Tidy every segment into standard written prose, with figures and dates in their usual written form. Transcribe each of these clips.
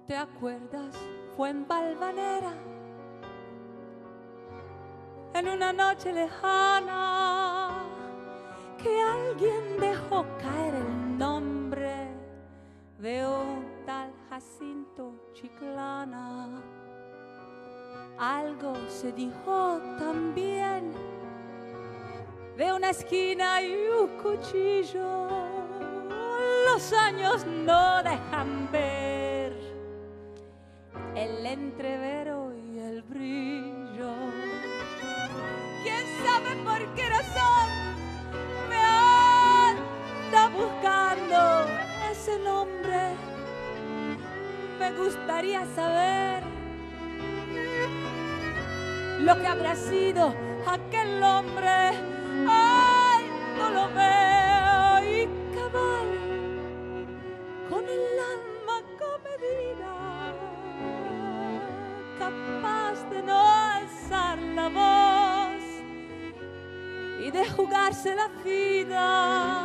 ¿Te acuerdas? Fue en Valvanera, en una noche lejana, que alguien dejó caer el nombre de un tal Jacinto Chiclana. Algo se dijo también de una esquina y un cuchillo. Los años no dejan ver el entrevero y el brillo. ¿Quién sabe por qué razón me anda buscando ese nombre? Me gustaría saber lo que habrá sido aquel hombre. Ay, no lo veo y cabal, con el alma comedida, capaz de no alzar la voz y de jugarse la vida.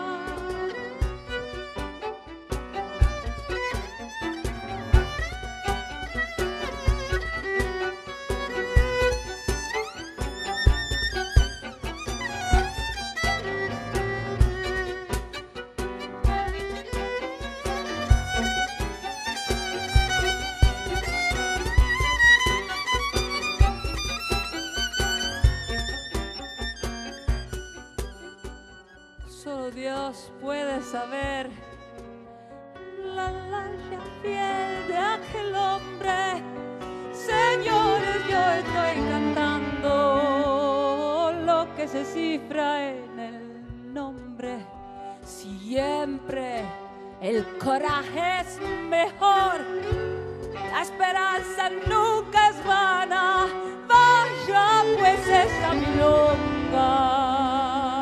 Solo Dios puede saber la larga piel de aquel hombre. Señores, yo estoy cantando lo que se cifra en el nombre. Siempre el coraje es mejor, la esperanza nunca es vana. Vaya pues esa milonga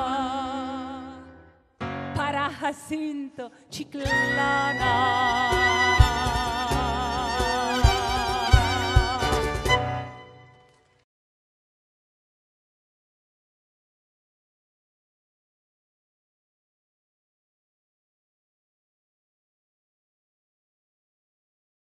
para Jacinto Chiclana.